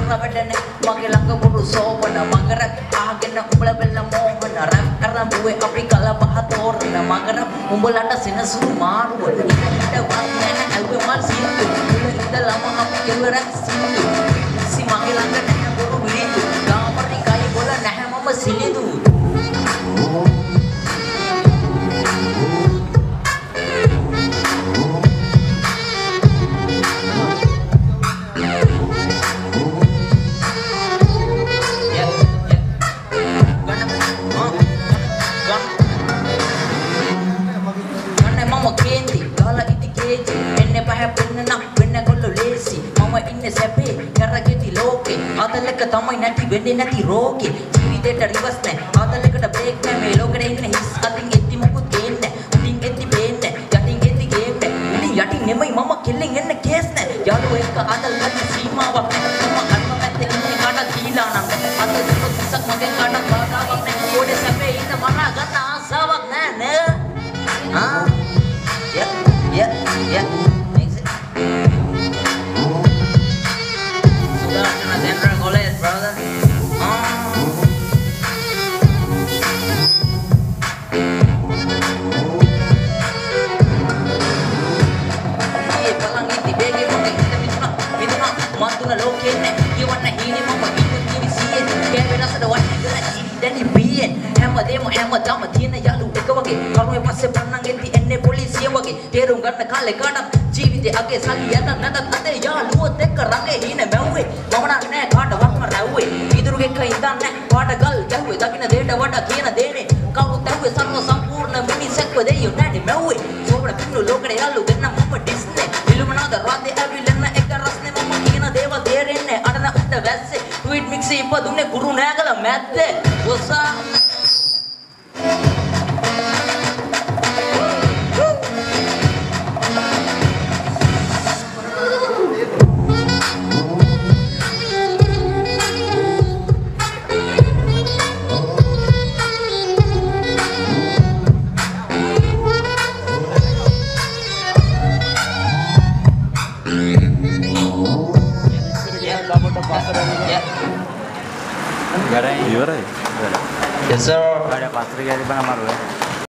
වැඩන මගේ ළඟ පුරු සෝවන මගර ආගෙන උඹල බෙල්ල මොහන රැප් කරඹුවේ අපි කල පහ තෝරන මගර උඹලට සිනසුරු මාරුව ඉන්නට වත් නැන ඇල්වේ මල් සින්දු ඉඳලම අපි කෙවරක් සින්දු සි මගේ ළඟ නැහැ බොරු විරිදු ගාමරි කයි බොල නැහැ මම සිලිදු තමයි නැති වෙන්නේ නැති රෝගේ ජීවිතේට රිවර්ස් නැහැ ආතලයකට බ්‍රේක් නැහැ මේ ලෝකෙට ඉන්නේ හිස් අතින් එද්දි මොකුත් ගේන්නේ උඩින් එද්දි බේන්නේ යටින් එද්දි ගේම් නැහැ ඉතින් යටින් නෙමෙයි මම කෙල්ලෙන් එන්න කේස් නැහැ යාළුවෝ එක්ක ආතල් ගන්න සීමාවක් නැහැ මම අන්න පැත්තේ ඉන්නේ කාටද දීලා නම් අත දෙක තිස්සක් මගෙන් කාටද බාධාවක් නැහැ ඕනේ සැපේ ඉන්න මරා ගන්න ආසාවක් නැහැ නේ yeah Central College, brother. හැමදාම තියෙන යාළු එක වගේ කරුවේ පස්සේ පන්නන් එද්දි එන්නේ පොලිසිය වගේ තේරුම් ගන්න කාලේ කාටත් ජීවිතේ අගේ සල්ලි යන නැතත් අතේ යාළුවොත් එක්ක රඟේ හින මැව්වේ මම නෑ කාටවත්ම රැව්වේ ඉදිරිගෙක ඉඳන්නේ පාට ගල් ගැහුවේ දකින්න දෙයට වඩා කියන දේනේ කවුරුත් ඇහුවේ සර්ව සම්පූර්ණ මිනිසෙක්ව දෙයියෝ නැටි මැව්වේ සෝබන පින්නු ලෝකේ යාළු දෙන්න මම ඩිස්නේ ඉලුමනාද රාතේ ඇවිලෙන්න එක රස්නේ මම කියන දේවල් තේරෙන්නේ අඩන උඩ වැස්සේ ට්වීට් මික්ස් ඉපදුනේ කුරු නෑගල මැද්දේ ඔසා Yes sir. Ada pasar kali mana maru ya?